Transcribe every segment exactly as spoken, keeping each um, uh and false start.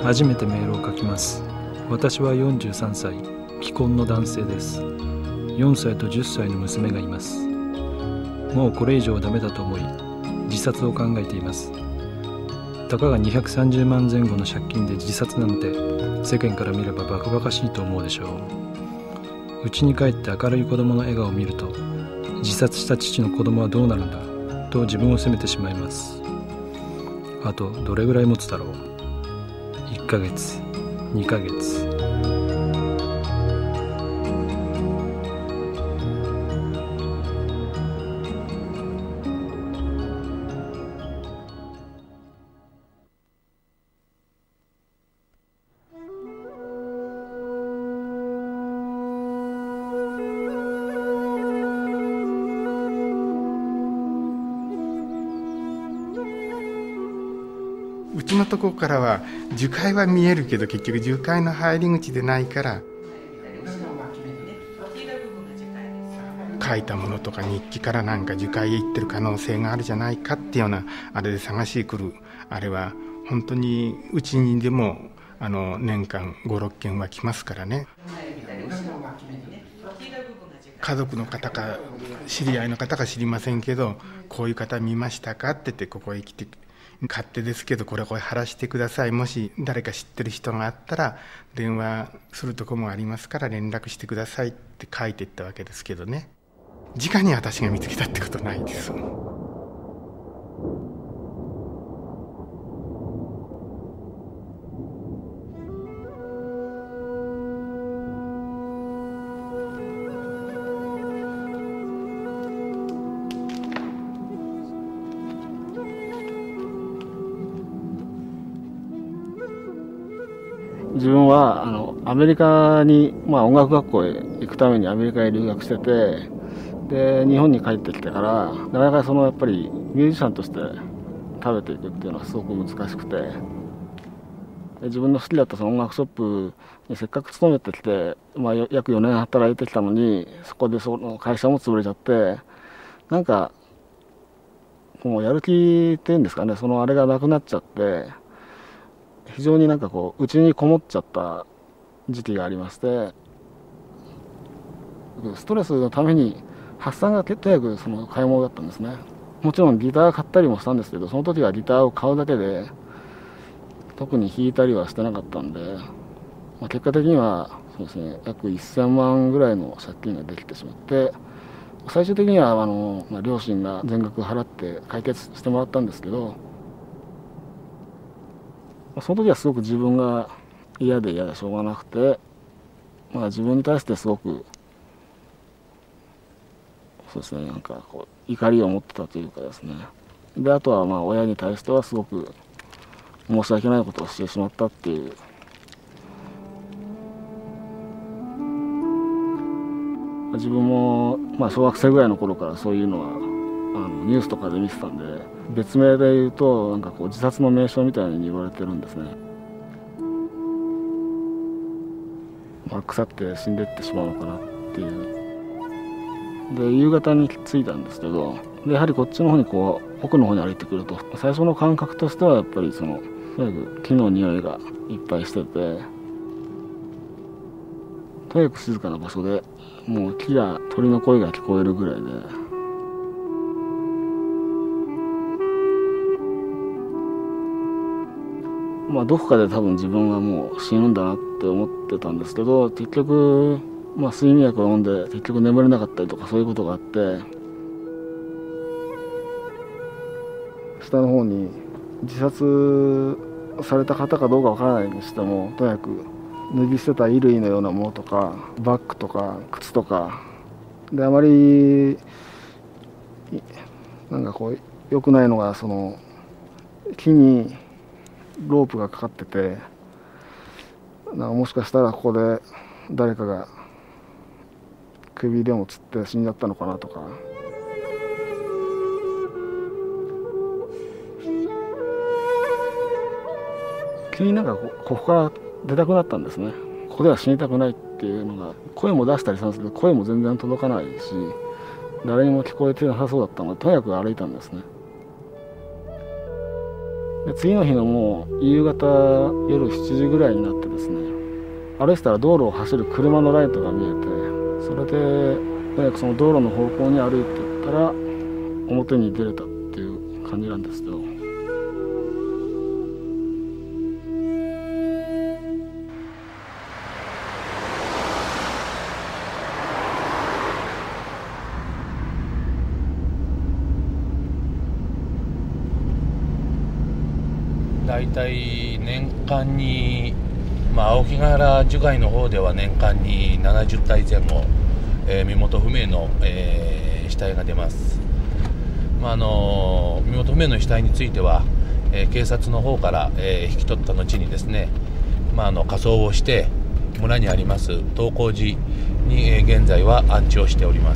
初めてメールを書きます。私はよんじゅうさんさい、既婚の男性です。よんさいとじゅっさいの娘がいます。もうこれ以上はダメだと思い、自殺を考えています。たかがにひゃくさんじゅうまんぜん後の借金で自殺なんて、世間から見ればバカバカしいと思うでしょう。家に帰って明るい子供の笑顔を見ると、自殺した父の子供はどうなるんだと自分を責めてしまいます。あとどれぐらい持つだろう。いっかげつ、にかげつ。 うちのところからは樹海は見えるけど、結局樹海の入り口でないから、書いたものとか日記からなんか樹海へ行ってる可能性があるじゃないかっていうようなあれで探しに来る。あれは本当にうちにでもあの年間ご、ろっけんは来ますからね。家族の方か知り合いの方か知りませんけど、こういう方見ましたかって言って、ここへ来て勝手ですけどこれこれ貼らしてください、もし誰か知ってる人があったら電話するとこもありますから連絡してくださいって書いていったわけですけどね。直に私が見つけたってことないです。 自分はあのアメリカに、まあ、音楽学校へ行くためにアメリカへ留学してて、で日本に帰ってきてからなかなかそのやっぱりミュージシャンとして食べていくっていうのはすごく難しくて、で自分の好きだったその音楽ショップにせっかく勤めてきて、まあ、約よねん働いてきたのに、そこでその会社も潰れちゃって、なんかもうやる気っていうんですかね、そのあれがなくなっちゃって、非常になんかこう内にこもっちゃった時期がありまして、ストレスのために発散がとにかくその買い物だったんですね。もちろんギター買ったりもしたんですけど、その時はギターを買うだけで特に弾いたりはしてなかったんで、まあ、結果的にはそうですね、約せんまんぐらいの借金ができてしまって、最終的にはあの、まあ、両親が全額払って解決してもらったんですけど、その時はすごく自分が嫌で嫌でしょうがなくて、まあ、自分に対してすごくそうですね、なんかこう怒りを持ってたというかですね。であとはまあ親に対してはすごく申し訳ないことをしてしまったっていう。自分もまあ小学生ぐらいの頃からそういうのはあのニュースとかで見てたんで、別名で言うとなんかこう自殺の名称みたいに言われてるんですね。まあ、腐って死んでってしまうのかなっていう。で夕方に着いたんですけど、でやはりこっちの方にこう奥の方に歩いてくると、最初の感覚としてはやっぱりそのとにかく木の匂いがいっぱいしてて、とにかく静かな場所で、もう木や鳥の声が聞こえるぐらいで、まあどこかで多分自分はもう死ぬんだなって思ってたんですけど、結局まあ睡眠薬を飲んで結局眠れなかったりとかそういうことがあって、下の方に自殺された方かどうかわからないにしても、とにかく脱ぎ捨てた衣類のようなものとかバッグとか靴とかで、あまりなんかこう良くないのが、その木にロープがかかってて、なんかもしかしたらここで誰かが首でもつって死んじゃったのかなとか。急になんかここから出たくなったんですね。ここでは死にたくないっていうのが、声も出したりしたんですけど、声も全然届かないし、誰にも聞こえてなさそうだったので、とにかく歩いたんですね。 で次の日のもう夕方夜しちじぐらいになってですね、歩いてたら道路を走る車のライトが見えて、それでとにかくその道路の方向に歩いていったら表に出れたっていう感じなんですけど。 大体年間に、まあ、青木ヶ原樹海の方では年間にななじゅったいぜん後、えー、身元不明の、えー、死体が出ます。まあ、あの身元不明の死体については、えー、警察の方から、えー、引き取った後にですね、まあ、あの火葬をして村にあります東光寺に、えー、現在は安置をしております。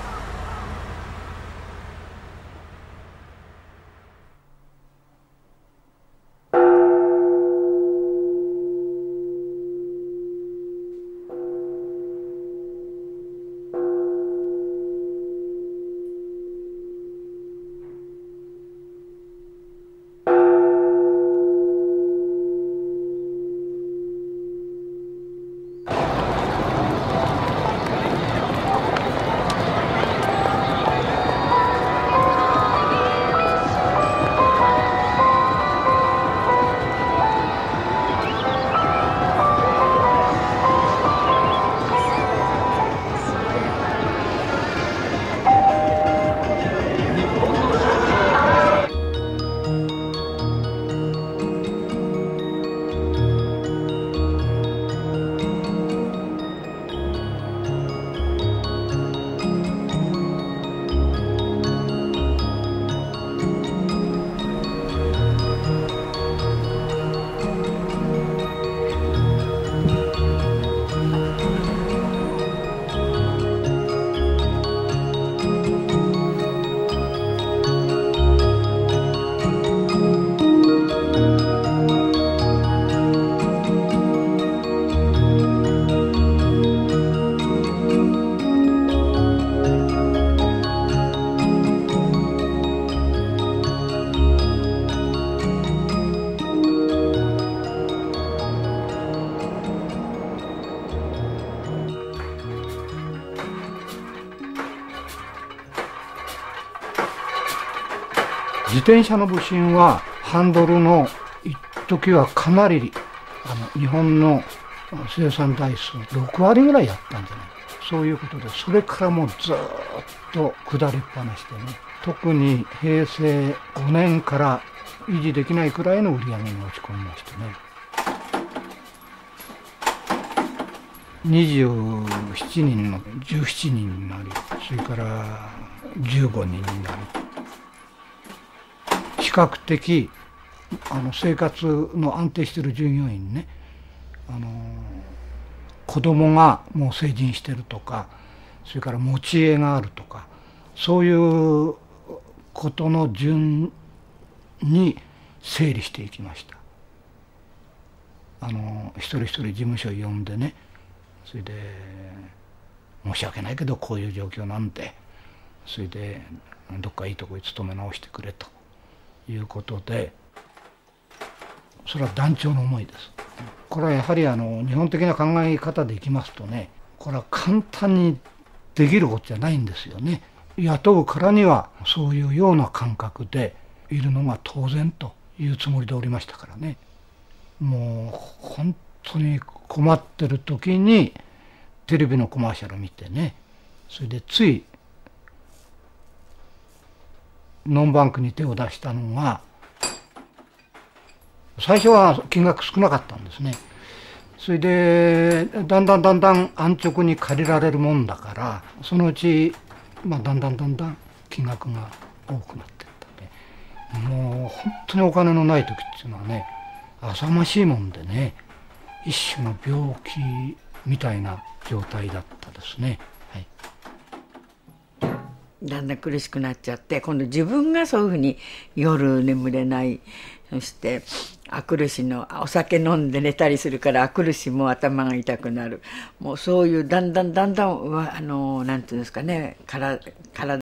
自転車の部品はハンドルの一時はかなりあの日本の生産台数ろくわりぐらいやったんじゃないか、そういうことで、それからもうずっと下りっぱなしでね、特にへいせいごねんから維持できないくらいの売り上げに落ち込みましてね、にじゅうななにんのじゅうななにんになり、それからじゅうごにんになり、比較的あの生活の安定している従業員ね、あの子供がもう成人してるとか、それから持ち家があるとか、そういうことの順に整理していきました。あの一人一人事務所呼んでね、それで申し訳ないけどこういう状況なんで、それでどっかいいとこに勤め直してくれということで、それは断腸の思いです。これはやはりあの日本的な考え方でいきますとね、これは簡単にできることじゃないんですよね。雇うからにはそういうような感覚でいるのが当然というつもりでおりましたからね。もう本当に困ってる時にテレビのコマーシャル見てね、それでついノンバンクに手を出したのが、最初は金額少なかったんですね。それでだんだんだんだん安直に借りられるもんだから、そのうち、まあ、だんだんだんだん金額が多くなっていったんで、もう本当にお金のない時っていうのはね、浅ましいもんでね、一種の病気みたいな状態だったですね。はい、 だんだん苦しくなっちゃって、今度自分がそういうふうに夜眠れない、そしてあくるしのお酒飲んで寝たりするからあくるしも頭が痛くなる、もうそういうだんだんだんだんあのなんていうんですかね、体